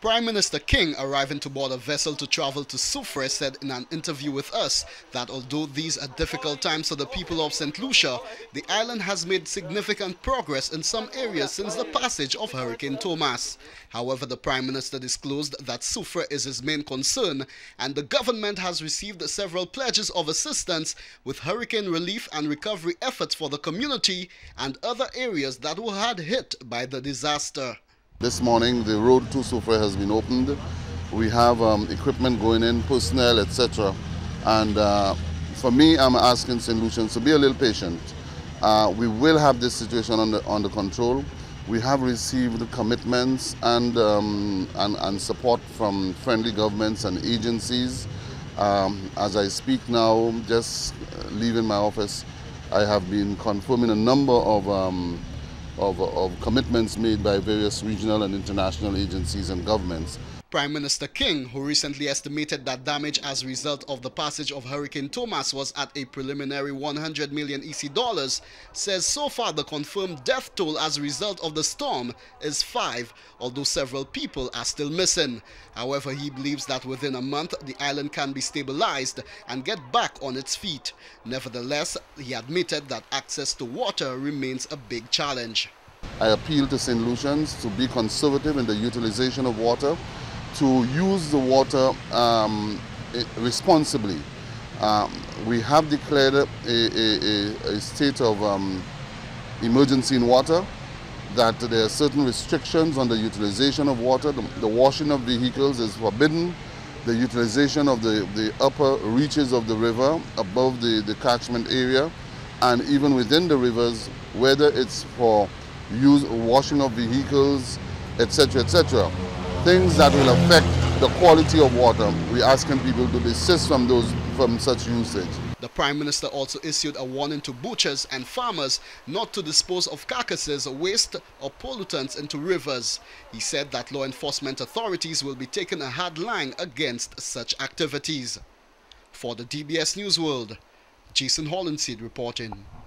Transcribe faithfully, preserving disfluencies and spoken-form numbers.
Prime Minister King, arriving to board a vessel to travel to Soufriere, said in an interview with us that although these are difficult times for the people of Saint Lucia, the island has made significant progress in some areas since the passage of Hurricane Tomas. However, the Prime Minister disclosed that Soufriere is his main concern, and the government has received several pledges of assistance with hurricane relief and recovery efforts for the community and other areas that were hard hit by the disaster. This morning, the road to Soufriere has been opened. We have um, equipment going in, personnel, et cetera. And uh, for me, I'm asking Saint Lucians to be a little patient. Uh, we will have this situation under, under control. We have received commitments and, um, and, and support from friendly governments and agencies. Um, as I speak now, just leaving my office, I have been confirming a number of um, Of, of commitments made by various regional and international agencies and governments. Prime Minister King, who recently estimated that damage as a result of the passage of Hurricane Tomas was at a preliminary one hundred million E C dollars, says so far the confirmed death toll as a result of the storm is five, although several people are still missing. However, he believes that within a month the island can be stabilized and get back on its feet. Nevertheless, he admitted that access to water remains a big challenge. I appeal to Saint Lucians to be conservative in the utilization of water, to use the water um, responsibly. Um, we have declared a, a, a state of um, emergency in water, that there are certain restrictions on the utilization of water. The, the washing of vehicles is forbidden. The utilization of the, the upper reaches of the river above the, the catchment area, and even within the rivers, whether it's for use washing of vehicles, et cetera, et cetera. Things that will affect the quality of water. We're asking people to desist from those from such usage. The Prime Minister also issued a warning to butchers and farmers not to dispose of carcasses, waste or pollutants into rivers. He said that law enforcement authorities will be taking a hard line against such activities. For the D B S News World, Jason Hollandseed reporting.